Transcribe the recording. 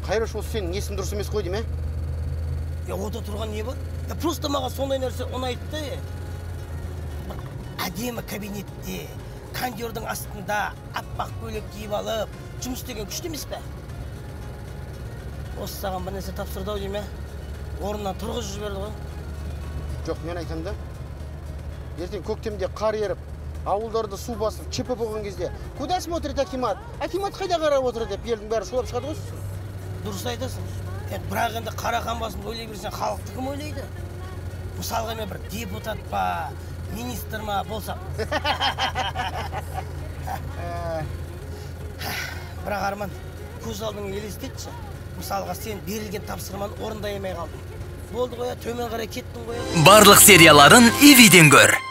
Қайраш, осы сенің есің дұрыс емес қой дейме? Ода тұрған не бар? Просто маған сондай нәрсе ұнайды. Әдемі кабинетте, кондердің астында аппақ көйлек киіп алып, жұмыс істеген күшті емес пе? Осы саған бір нәрсе тапсырды ау дейме? Орнынан тұрғызып жіберді ғой. Жоқ, мен айтам да. Ертең көктемде қар еріп, ауылдарды су басып, чепі болған кезде, куда смотрит Акимат? Акимат қайда қарап отыр деп, елдің бәрі шулап шығады ғой. Дұрыс айтасың. Бірақ енді қара қамбасын ойлай берсең, халықты кім ойлайды? Мысалға мен бір депутат па, министр ма болсам. Бірақ Арман, көз алдың елестетші. Мысалға сен берілген тапсырманы орындай алмай қалдың. Болды ғой, төмен қарай кеттің ғой. Барлық серияларын ивиден көр.